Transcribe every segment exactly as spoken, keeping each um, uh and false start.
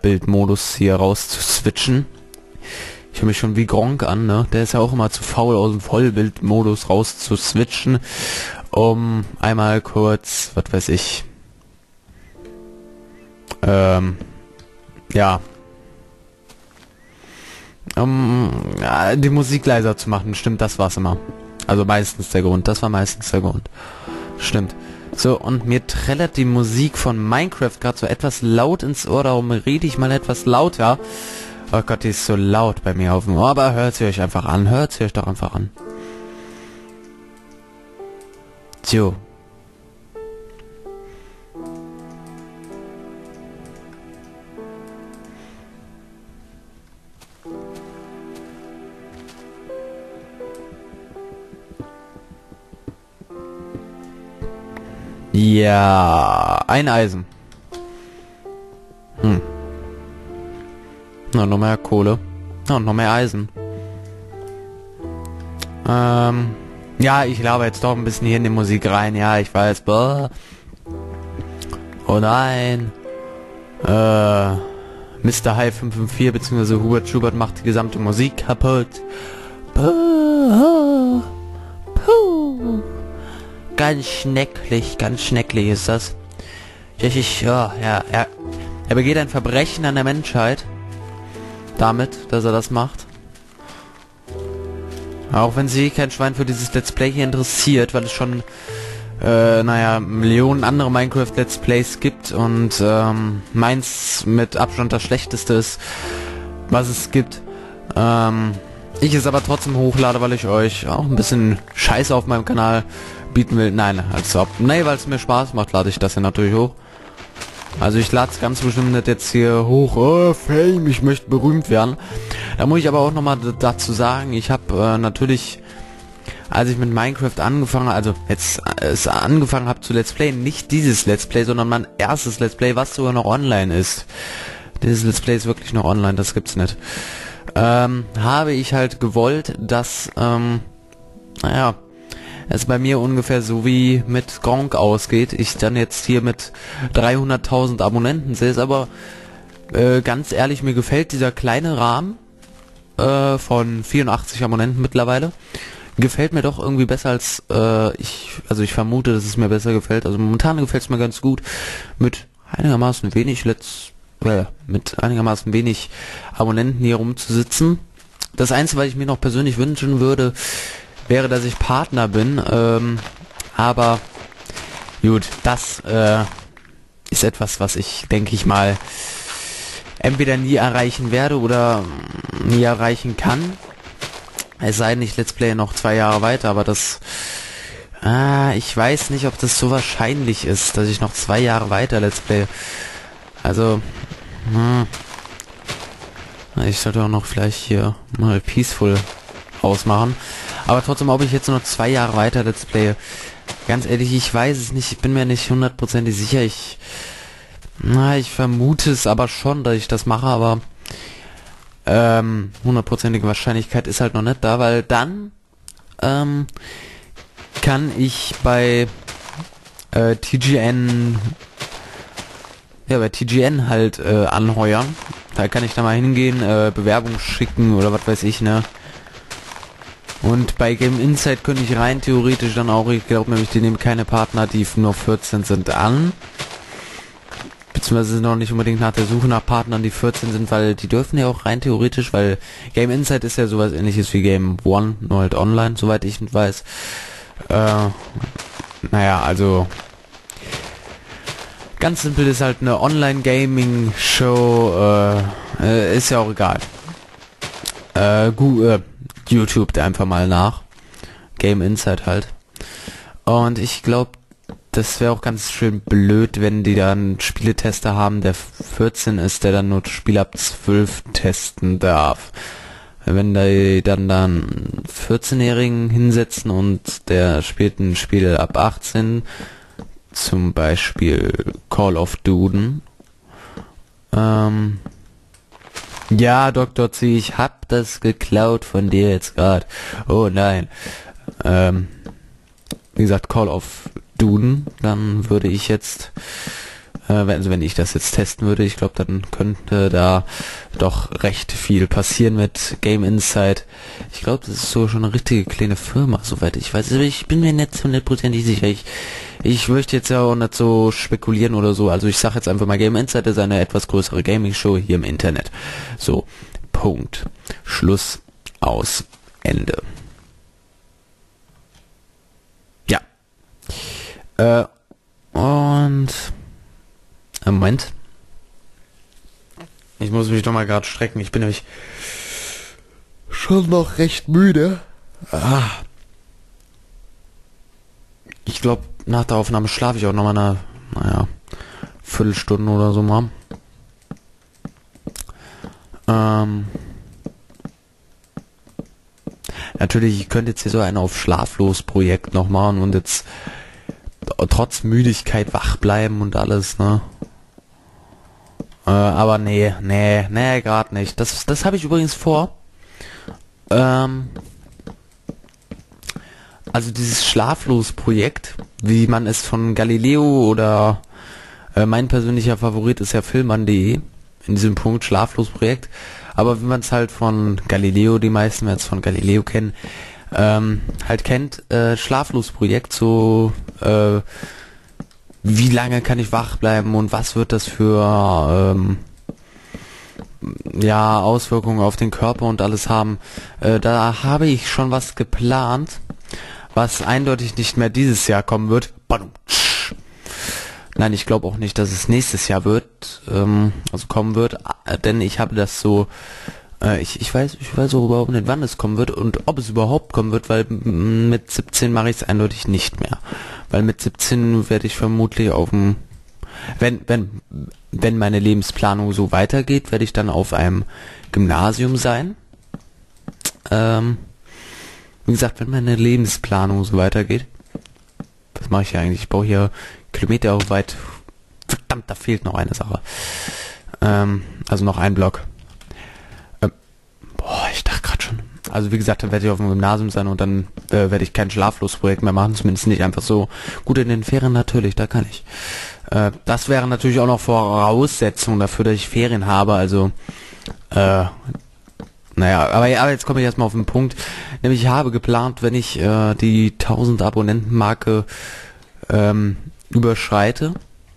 Vollbildmodus hier raus zu switchen. Ich höre mich schon wie Gronk an, ne? Der ist ja auch immer zu faul, aus dem Vollbildmodus raus zu switchen, um einmal kurz, was weiß ich, ähm, ja, um ja, die Musik leiser zu machen. Stimmt, das war's immer. Also meistens der Grund, das war meistens der Grund. Stimmt. So, und mir trällert die Musik von Minecraft gerade so etwas laut ins Ohr, darum rede ich mal etwas lauter. Oh Gott, die ist so laut bei mir auf dem Ohr, aber hört sie euch einfach an, hört sie euch doch einfach an. So. Ja, ein Eisen. Hm. Na, noch mehr Kohle. Na, und noch mehr Eisen. Ähm, ja, ich laber jetzt doch ein bisschen hier in die Musik rein. Ja, ich weiß. Boah. Oh nein. Äh, Mister High fünf fünf vier bzw. Hubert Schubert macht die gesamte Musik kaputt. Puh. Puh. Ganz schnecklich, ganz schnecklich ist das. Ich, ich, ja, ja, er, er begeht ein Verbrechen an der Menschheit. Damit, dass er das macht. Auch wenn sich kein Schwein für dieses Let's Play hier interessiert, weil es schon, äh, naja, Millionen andere Minecraft Let's Plays gibt und, ähm, meins mit Abstand das schlechteste ist, was es gibt. Ähm, ich es aber trotzdem hochlade, weil ich euch auch ein bisschen Scheiße auf meinem Kanal bieten will. Nein, also, nee, weil es mir Spaß macht, lade ich das ja natürlich hoch. Also ich lade es ganz bestimmt nicht jetzt hier hoch, oh, Fame, ich möchte berühmt werden. Da muss ich aber auch nochmal dazu sagen, ich habe äh, natürlich, als ich mit Minecraft angefangen, also jetzt äh, es angefangen habe zu Let's Play, nicht dieses Let's Play, sondern mein erstes Let's Play, was sogar noch online ist. Dieses Let's Play ist wirklich noch online, das gibt's nicht. Ähm, habe ich halt gewollt, dass, ähm, naja, es bei mir ungefähr so wie mit Gronk ausgeht. Ich dann jetzt hier mit dreihunderttausend Abonnenten sehe, aber äh, ganz ehrlich, mir gefällt dieser kleine Rahmen äh, von vierundachtzig Abonnenten mittlerweile. Gefällt mir doch irgendwie besser als äh, ich, also ich vermute, dass es mir besser gefällt. Also momentan gefällt es mir ganz gut mit einigermaßen wenig Let's, äh, mit einigermaßen wenig Abonnenten hier rumzusitzen. Das Einzige, was ich mir noch persönlich wünschen würde, wäre, dass ich Partner bin, ähm, aber gut, das äh, ist etwas, was ich, denke ich mal, entweder nie erreichen werde oder nie erreichen kann. Es sei denn, ich Let's Play noch zwei Jahre weiter, aber das, ah, ich weiß nicht, ob das so wahrscheinlich ist, dass ich noch zwei Jahre weiter Let's Play. Also, hm, ich sollte auch noch vielleicht hier mal Peaceful ausmachen. Aber trotzdem, ob ich jetzt noch zwei Jahre weiter Let's Play, ganz ehrlich, ich weiß es nicht, ich bin mir nicht hundertprozentig sicher, ich, na, ich vermute es aber schon, dass ich das mache, aber, ähm, hundertprozentige Wahrscheinlichkeit ist halt noch nicht da, weil dann, ähm, kann ich bei, äh, T G N, ja, bei T G N halt, äh, anheuern, da kann ich da mal hingehen, äh, Bewerbung schicken oder was weiß ich, ne. Und bei Game Insight könnte ich rein theoretisch dann auch, ich glaube nämlich, die nehmen keine Partner, die nur vierzehn sind, an. Beziehungsweise noch nicht unbedingt nach der Suche nach Partnern, die vierzehn sind, weil die dürfen ja auch rein theoretisch, weil Game Insight ist ja sowas ähnliches wie Game One, nur halt online, soweit ich weiß. Äh, naja, also ganz simpel ist halt eine Online-Gaming-Show, äh, äh, ist ja auch egal. Äh, gut, äh, YouTube da einfach mal nach. Game Insight halt. Und ich glaube, das wäre auch ganz schön blöd, wenn die dann Spieletester haben, der vierzehn ist, der dann nur Spiel ab zwölf testen darf. Wenn die dann dann vierzehnjährigen hinsetzen und der spielt ein Spiel ab achtzehn, zum Beispiel Call of Duty, ähm, ja, Doktor C, ich hab das geklaut von dir jetzt gerade. Oh nein. Ähm, wie gesagt, Call of Duty, dann würde ich jetzt Äh, also wenn ich das jetzt testen würde, ich glaube, dann könnte da doch recht viel passieren mit Game Insight. Ich glaube, das ist so schon eine richtige kleine Firma, soweit ich weiß. Also ich bin mir nicht hundertprozentig sicher. Ich, ich möchte jetzt ja auch nicht so spekulieren oder so. Also ich sage jetzt einfach mal, Game Insight ist eine etwas größere Gaming-Show hier im Internet. So, Punkt. Schluss, aus, Ende. Ja. Äh, und... Moment. Ich muss mich doch mal gerade strecken. Ich bin nämlich schon noch recht müde. Ah. Ich glaube, nach der Aufnahme schlafe ich auch noch mal eine, naja, Viertelstunde oder so mal. Ähm. Natürlich, ich könnte jetzt hier so ein auf Schlaflos-Projekt noch machen und jetzt trotz Müdigkeit wach bleiben und alles, ne? Äh, aber nee, nee, nee, gerade nicht. Das, das habe ich übrigens vor. Ähm, also dieses Schlaflos-Projekt, wie man es von Galileo oder äh, mein persönlicher Favorit ist ja filmmann punkt de, in diesem Punkt Schlaflos-Projekt. Aber wie man es halt von Galileo, die meisten jetzt von Galileo kennen, ähm, halt kennt, äh, Schlaflos-Projekt, so äh, wie lange kann ich wach bleiben und was wird das für ähm, ja Auswirkungen auf den Körper und alles haben. Äh, da habe ich schon was geplant, was eindeutig nicht mehr dieses Jahr kommen wird. Nein, ich glaube auch nicht, dass es nächstes Jahr wird, ähm, also kommen wird, äh, denn ich habe das so äh, ich, ich weiß ich weiß auch überhaupt nicht, wann es kommen wird und ob es überhaupt kommen wird, weil m- mit siebzehn mache ich es eindeutig nicht mehr. Weil mit siebzehn werde ich vermutlich auf dem, wenn, wenn, wenn meine Lebensplanung so weitergeht, werde ich dann auf einem Gymnasium sein. Ähm, wie gesagt, wenn meine Lebensplanung so weitergeht, was mache ich hier eigentlich? Ich baue hier Kilometer weit. Verdammt, da fehlt noch eine Sache. Ähm, also noch ein Block. Ähm, boah, ich dachte gerade schon. Also wie gesagt, dann werde ich auf dem Gymnasium sein und dann äh, werde ich kein Schlaflos-Projekt mehr machen, zumindest nicht einfach so. Gut, in den Ferien natürlich, da kann ich. Äh, das wäre natürlich auch noch Voraussetzung dafür, dass ich Ferien habe, also äh, naja, aber, aber jetzt komme ich erstmal auf den Punkt. Nämlich ich habe geplant, wenn ich äh, die tausend Abonnenten-Marke ähm, überschreite,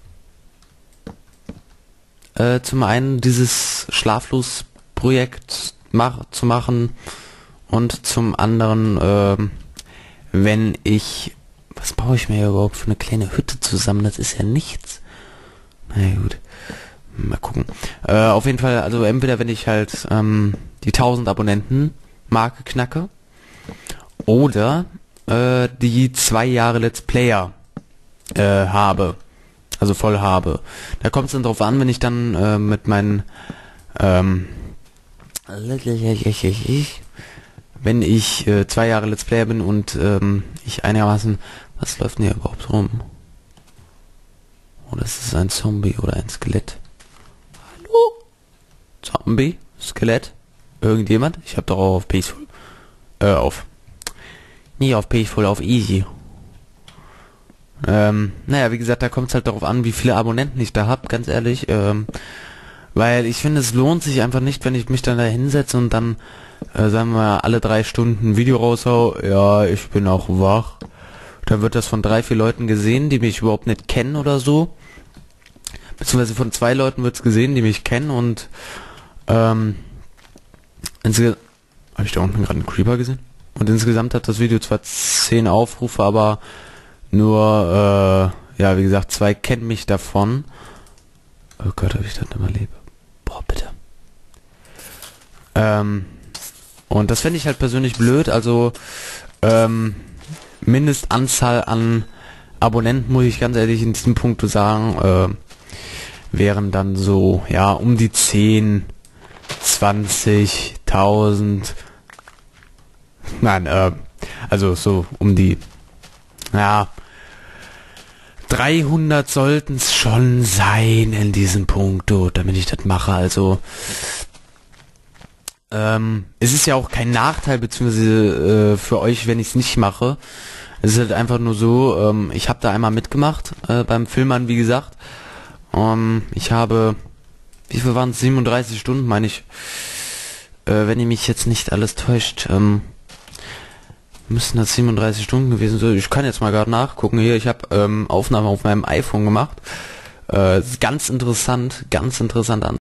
äh, zum einen dieses Schlaflos-Projekt mach, zu machen und zum anderen, ähm, wenn ich, was baue ich mir hier überhaupt für eine kleine Hütte zusammen? Das ist ja nichts. Na ja, gut. Mal gucken. Äh, auf jeden Fall, also entweder wenn ich halt ähm, die tausend Abonnenten Marke knacke oder äh, die zwei Jahre Let's Player äh, habe, also voll habe. Da kommt es dann drauf an, wenn ich dann äh, mit meinen ähm, wenn ich äh, zwei Jahre Let's Player bin und ähm, ich einigermaßen, was läuft denn hier überhaupt rum? Oh, das ist ein Zombie oder ein Skelett. Hallo? Zombie? Skelett? Irgendjemand? Ich hab doch auch auf Peaceful. Äh, auf. Nie auf Peaceful, auf Easy. Ähm, naja, wie gesagt, da kommt es halt darauf an, wie viele Abonnenten ich da hab, ganz ehrlich. Ähm, weil ich finde, es lohnt sich einfach nicht, wenn ich mich dann da hinsetze und dann, äh, sagen wir, alle drei Stunden ein Video raushau. Ja, ich bin auch wach. Dann wird das von drei, vier Leuten gesehen, die mich überhaupt nicht kennen oder so. Beziehungsweise von zwei Leuten wird es gesehen, die mich kennen und ähm, insgesamt habe ich da unten gerade einen Creeper gesehen? Und insgesamt hat das Video zwar zehn Aufrufe, aber nur, äh, ja, wie gesagt, zwei kennen mich davon. Oh Gott, habe ich das immer lieb. Boah, bitte. Ähm, und das fände ich halt persönlich blöd, also, ähm, Mindestanzahl an Abonnenten, muss ich ganz ehrlich in diesem Punkt sagen, äh, wären dann so, ja, um die zehn, zwanzigtausend. Nein, äh, also so um die, ja, dreihundert sollten es schon sein in diesem Punkt, oh, damit ich das mache. Also, ähm, es ist ja auch kein Nachteil, beziehungsweise äh, für euch, wenn ich es nicht mache. Es ist halt einfach nur so, ähm, ich habe da einmal mitgemacht, äh, beim Filmmann, wie gesagt. Ähm, ich habe, wie viel waren es? siebenunddreißig Stunden, meine ich. Äh, wenn ihr mich jetzt nicht alles täuscht, ähm, müssen das siebenunddreißig Stunden gewesen sein. Ich kann jetzt mal gerade nachgucken hier. Ich habe ähm, Aufnahmen auf meinem iPhone gemacht. Äh, ganz interessant, ganz interessant an.